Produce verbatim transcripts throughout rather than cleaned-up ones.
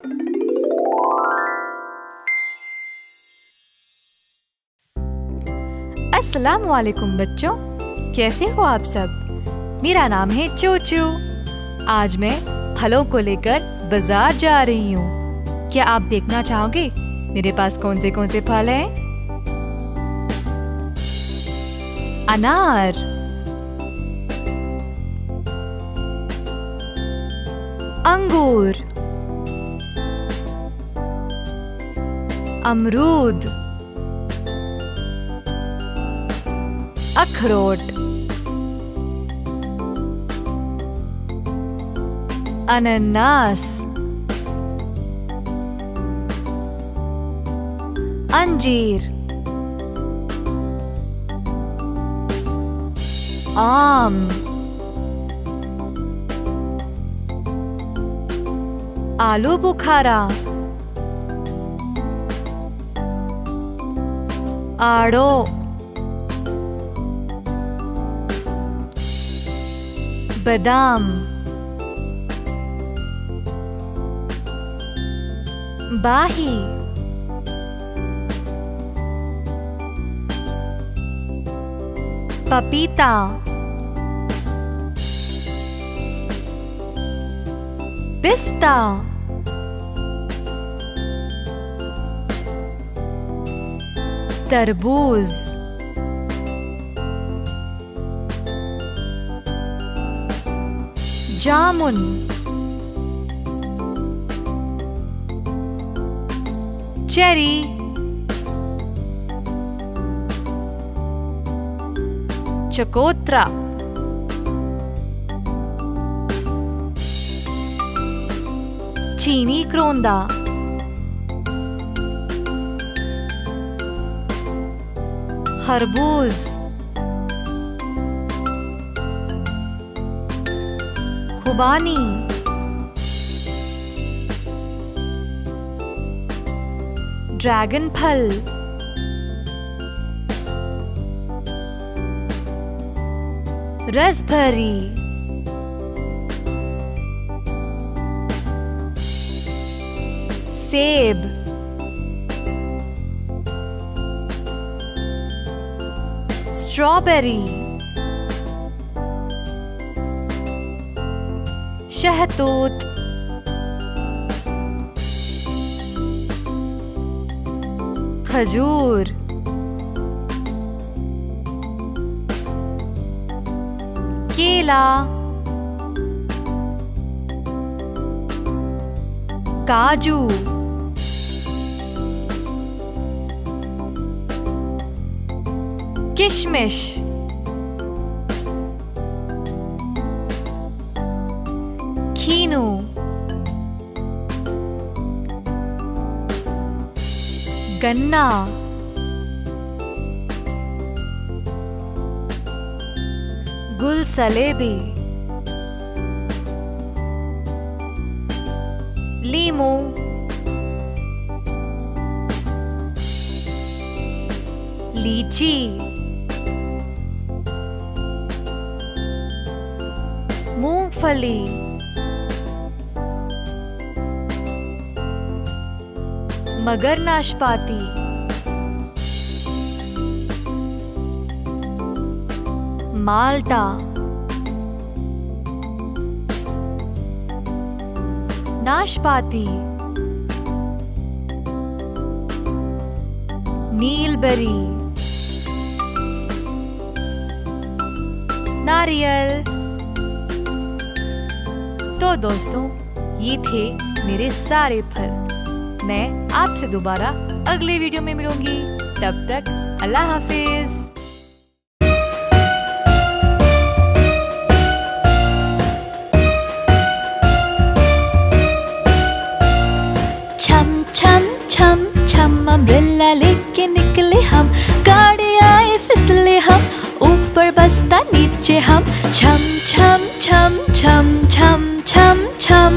अस्सलाम वालेकुम बच्चों, कैसे हो आप सब। मेरा नाम है चोचू। आज मैं फलों को लेकर बाजार जा रही हूँ। क्या आप देखना चाहोगे मेरे पास कौन से कौन से फल हैं? अनार, अंगूर, अमरूद, अखरोट, अनानास, अंजीर, आम, आलू बुखारा, आड़ो, बादाम, बाही, पपीता, पिस्ता, तरबूज, जामुन, चेरी, चकोतरा, चीनी क्रोंदा, खरबूज, खुबानी, ड्रैगन फल, रसभरी, सेब, स्ट्रॉबेरी, शहतूत, खजूर, केला, काजू, किशमिश, खीनू, गन्ना, गुल सलेबी, लीमू, लीची, मूंगफली, मगर नाशपाती, माल्टा, नाशपाती, नीलबेरी, नारियल। तो दोस्तों, ये थे मेरे सारे फल। मैं आपसे दोबारा अगले वीडियो में मिलूंगी। तब तक अल्लाह हाफिज। छम छम छम छम अम्ब्रेला लेके निकले हम, गाड़ी आए फिसले हम, ऊपर बस्ता नीचे हम, छम छम छम छम छम छम छम।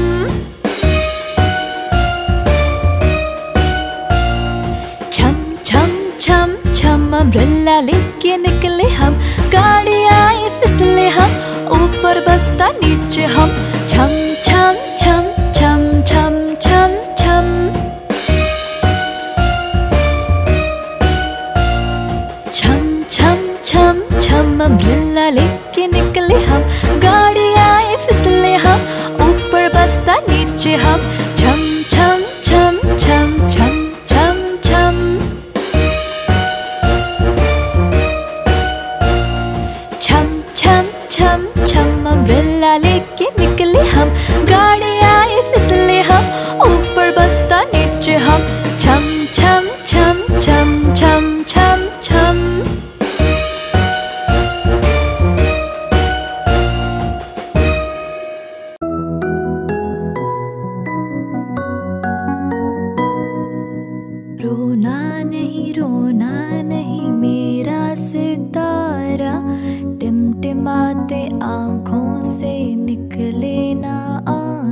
अम्ब्रेला लेके निकले हम, गाड़ी आए फिसले हम, ऊपर बस्ता नीचे हम, छम छम छम छम छम छम छम।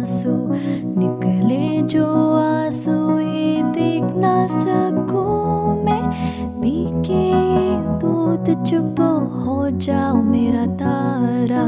आंसू निकले जो आंसू ये देख ना सकूं मैं, पी के ये दूध चुप हो जाओ मेरा तारा।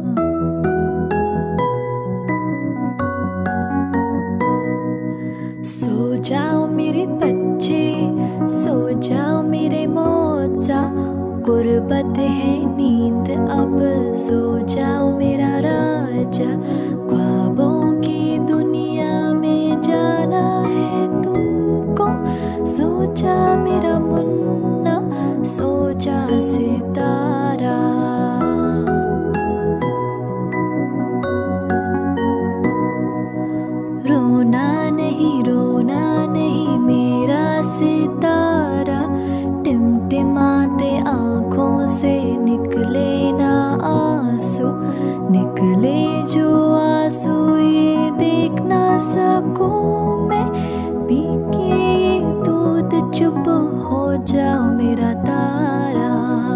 सो जाओ मेरे बच्चे, सो जाओ मेरे मौजा, गुर्बत है नींद अब, सो जाओ मेरा राजा। ख्वाबों की दुनिया में जाना है तुमको, सो जा मेरा मुन्ना, सो जा सितारा। रोना नहीं रोना नहीं मेरा सितारा, टिमटिमाते आँखों से निकले ना आंसू, निकले जो आंसू ये देख ना सकूं मैं, पी के ये दूध चुप हो जाओ मेरा तारा।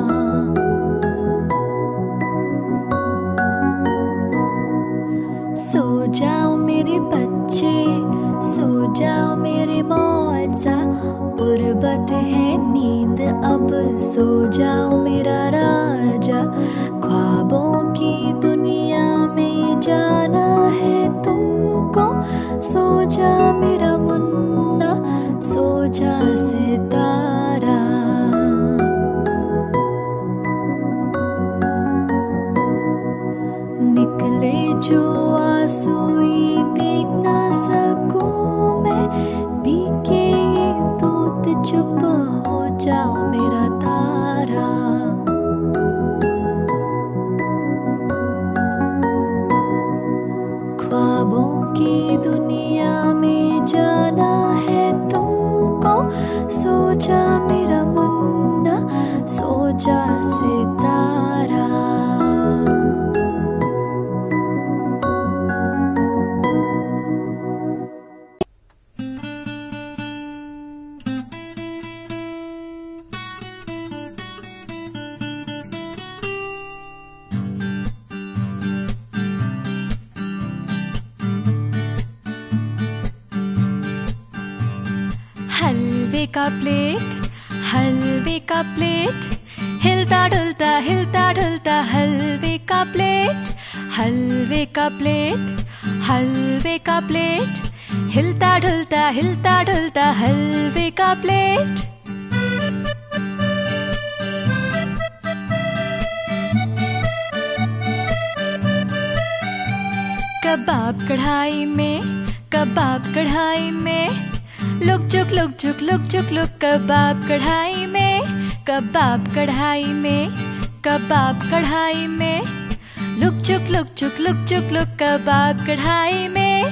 सो जाओ मेरे बच्चे, सो जाओ मेरे मौजा, गुर्बत है नींद अब, सो जाओ मेरा राजा। ख्वाबों की दुनिया में जाना है तुमको, सो जा मेरा मुन्ना, सो जा सितारा। निकले जो आंसू ये देख ना सकूं मैं, पी के ये दूध चुप हो जाओ मेरा तारा। ख्वाबों की दुनिया में जाना है तुमको, सो जा मेरा मुन्ना, सो जा सितारा। हलवे का प्लेट, हलवे का प्लेट, हिलता डुलता हिलता डुलता हलवे का प्लेट, हलवे का प्लेट, हलवे का प्लेट, हिलता डुलता हिलता डुलता हलवे का प्लेट। कबाब कढ़ाई में, कबाब कढ़ाई में, लुक झुक लुक झुक लुक झुक लुक, कबाब कढ़ाई में, कबाब कढ़ाई में, कबाब कढ़ाई में, लुक झुक लुक झुक लुक झुक लुक, कबाब कढ़ाई में।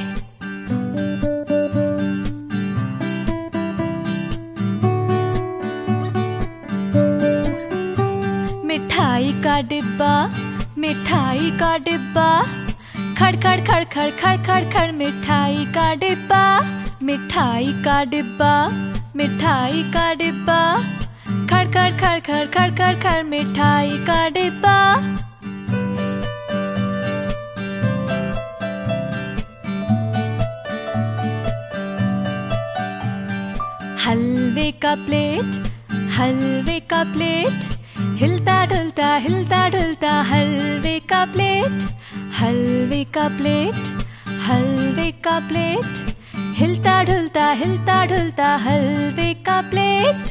मिठाई का डिब्बा, मिठाई का डिब्बा, खड़ खड़ खड़ खड़ खड़ खड़ खड़, मिठाई का डिब्बा, मिठाई का डिब्बा, मिठाई का डिब्बा, खड़ खड़ खड़ खड़ खड़ खड़ खड़, मिठाई का डिब्बा। हलवे का प्लेट, हलवे का प्लेट, हिलता डुलता हिलता डुलता हलवे का प्लेट, हलवे का प्लेट, हलवे का प्लेट, हिलता डुलता हिलता डुलता हलवे का प्लेट।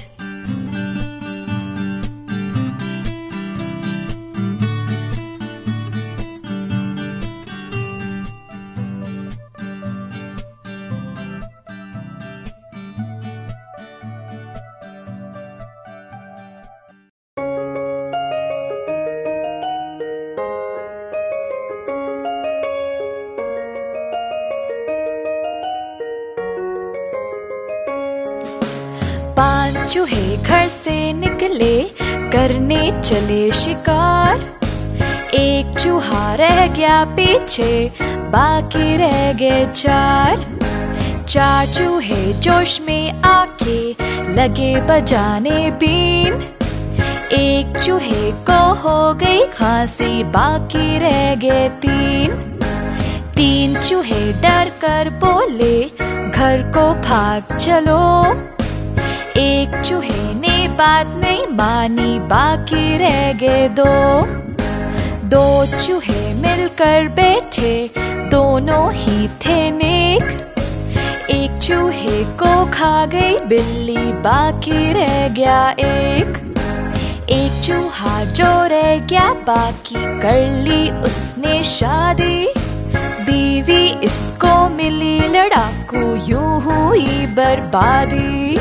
पांच चूहे घर से निकले करने चले शिकार, एक चूहा रह गया पीछे बाकी रह गए चार। चार चूहे जोश में आके लगे बजाने बीन, एक चूहे को हो गई खांसी बाकी रह गए तीन। तीन चूहे डर कर बोले घर को भाग चलो। एक चूहे ने बात नहीं मानी, बाकी रह गए दो। दो चूहे मिलकर बैठे, दोनों ही थे नेक। एक चूहे को खा गई बिल्ली, बाकी रह गया एक। एक चूहा जो रह गया बाकी, कर ली उसने शादी। बीवी इसको मिली लड़ाकू, यूं हुई बर्बादी।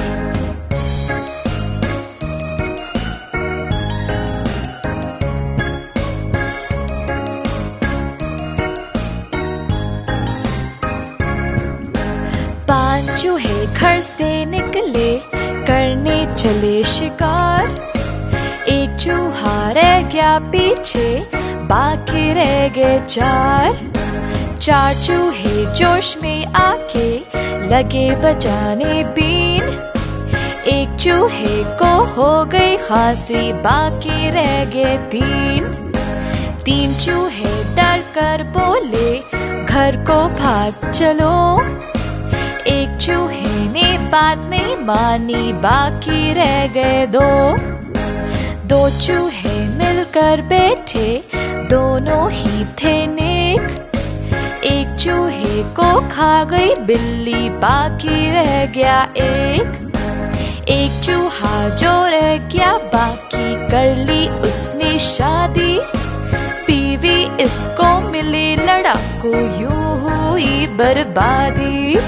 पांच चूहे घर से निकले, करने चले शिकार। एक चूहा रह गया पीछे, बाकी रह गए चार। चार चूहे जोश में आके लगे बजाने बीन। एक चूहे को हो गई खांसी, बाकी रह गए तीन। तीन चूहे डर कर बोले घर को भाग चलो। एक चूहे ने बात नहीं मानी, बाकी रह गए दो। दो चूहे मिलकर बैठे, दोनों ही थे नेक। एक चूहे को खा गई बिल्ली, बाकी रह गया एक। एक चूहा जो रह गया बाकी, कर ली उसने शादी। बीवी इसको मिली लड़ाकू, यूं हुई बर्बादी।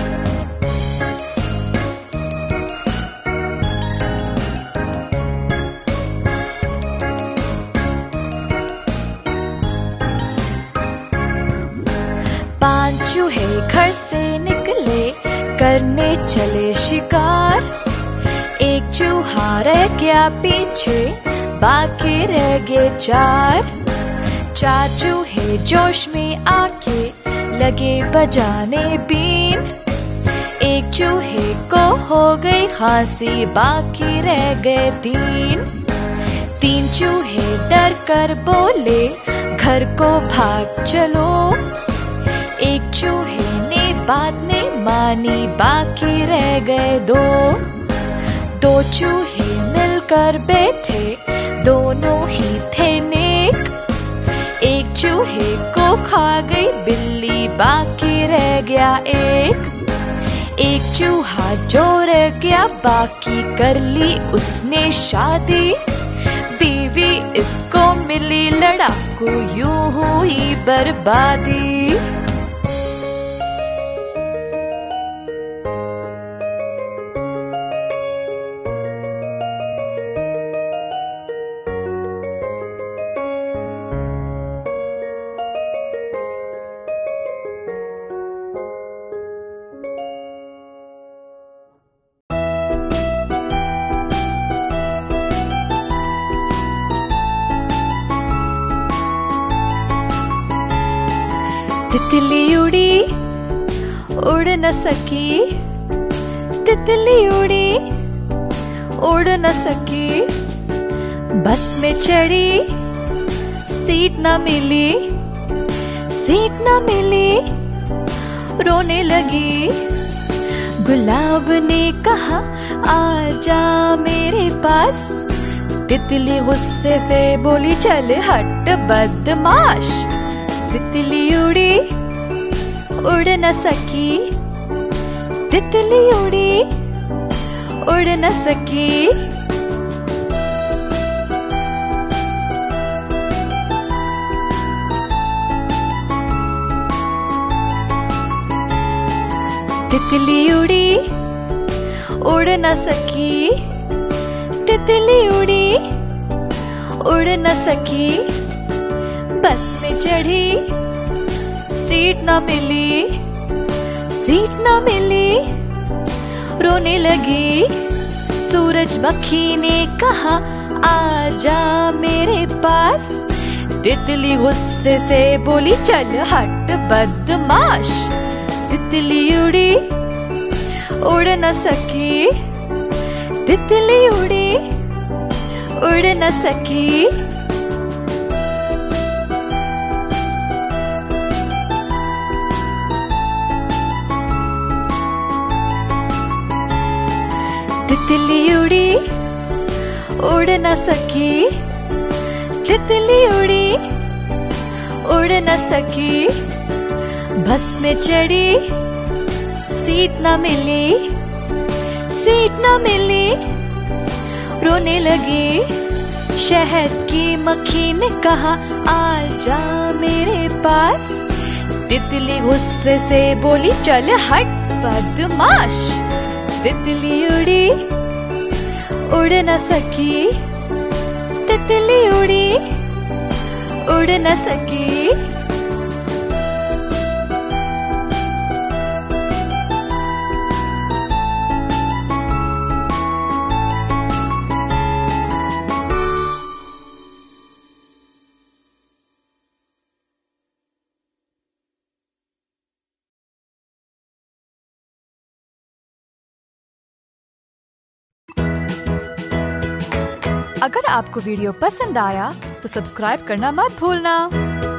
पांच चूहे घर से निकले, करने चले शिकार। एक चूहा रह गया पीछे, बाकी रह गए चार। चार चूहे जोश में आके लगे बजाने बीन। एक चूहे को हो गई खांसी, बाकी रह गए तीन। तीन चूहे डर कर बोले घर को भाग चलो। एक चूहे ने बात नहीं मानी, बाकी रह गए दो। दो चूहे मिलकर बैठे, दोनों ही थे नेक। एक चूहे को खा गई बिल्ली, बाकी रह गया एक। एक चूहा जो रह गया बाकी, कर ली उसने शादी। बीवी इसको मिली लड़ाकू, यूं हुई बर्बादी। तितली उड़ी उड़ न सकी, तितली उड़ी उड़ न सकी। बस में चढ़ी, सीट न मिली, सीट न मिली। रोने लगी। गुलाब ने कहा आजा मेरे पास। तितली गुस्से से बोली चल हट बदमाश। तितली उड़ी उड़ न सकी, तितली उड़ी उड़ न सकी। तितली उड़ी उड़ न सकी, तितली उड़ी उड़ न सकी। बस में चढ़ी, सीट न मिली, सीट न मिली। रोने लगी। सूरजमुखी ने कहा आजा मेरे पास। तितली गुस्से से बोली चल हट बदमाश। तितली उड़ी उड़ न सकी, तितली उड़ी उड़ न सकी। तितली उड़ी उड़ न सकी, तितली उड़ी उड़ न सकी, बस में चढ़ी सीट न मिली, सीट न मिली, रोने लगी। शहद की मक्खी ने कहा आजा मेरे पास, तितली गुस्से से बोली चल हट बदमाश। तितली उड़ी उड़ न सकी, तितली उड़ी उड़ न सकी। अगर आपको वीडियो पसंद आया तो सब्सक्राइब करना मत भूलना।